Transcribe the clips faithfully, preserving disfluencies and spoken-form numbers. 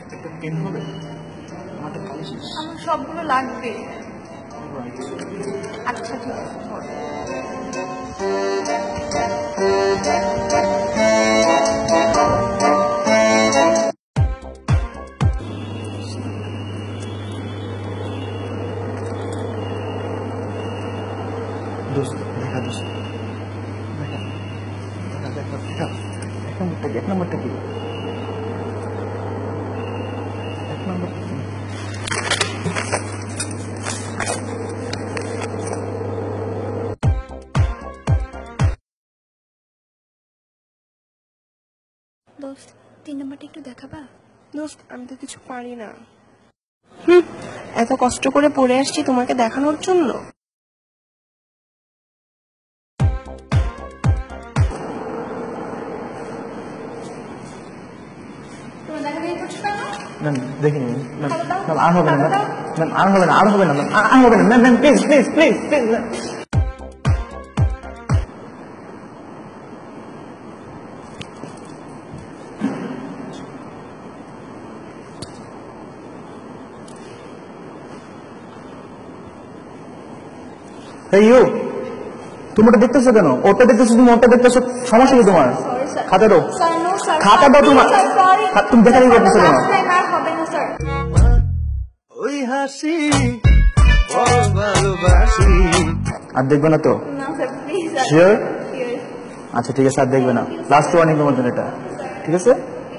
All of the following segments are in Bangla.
একটা পেন হবে, আমারটা খালি শেষ। আমার সবগুলো লাগবে। আচ্ছা ঠিক আছে। দোস্ত দেখা দোস্ত দেখা দেখা দেখা এক নম্বরটা কি এক নম্বরটা কি এক নম্বর দোস্ত তিন নম্বরটা একটু দেখাবা? দোস্ত আমি তো কিছু পারি না। হুম, এত কষ্ট করে পড়ে আসছি তোমাকে দেখানোর জন্য। ম্যাম দেখিনি ম্যাম ম্যাম আর হবে না ম্যাম আর হবে না আর হবে না ম্যাম আর হবে না ma'am ma'am please please please please এই ইউ তুমি ওটা দেখতেছো কেন? ওটা দেখতেছো তুমি ওটা দেখতেছো, সমস্যা কি তোমার? খাতা দাও খাতা দাও তোমার, তুমি দেখাই করতেছো কেন? ওই হাসি ভালোবাসি আর দেখবে না তো? শিওর? আচ্ছা ঠিক আছে আর দেখবে না, লাস্ট ওয়ার্নিং তোমার জন্য এটা, ঠিক আছে?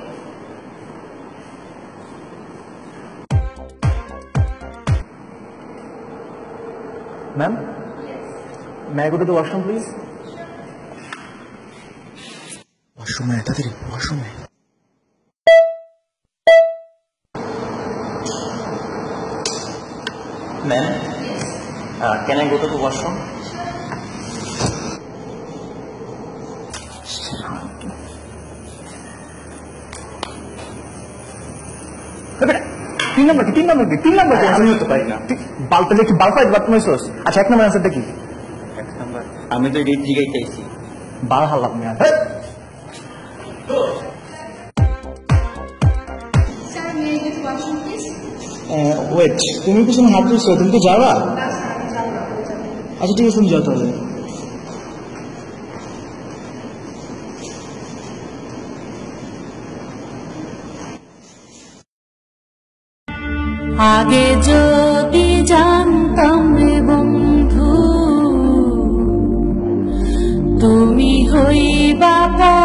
Ma'am may I go to the washroom please? washroom है तातरी washroom है ma'am uh, can I go to the washroom? तीन नंबर की तीन नंबर की तीन नंबर की আমি হতে পারি না বালটা দেখি বালটা একবার তুমি সোস। আচ্ছা এক নম্বর आंसरটা কি? এক নাম্বার আমি তো রিড জিগাই চাইছি বাল হালাম না sir may I get washroom please? Wait তুমি কিছু হাত দিছো, তুমি তো যাবা? আচ্ছা ঠিক আছে তুমি যাও তাহলে। আগে যদি জানতাম রে বন্ধু তুমি হইবা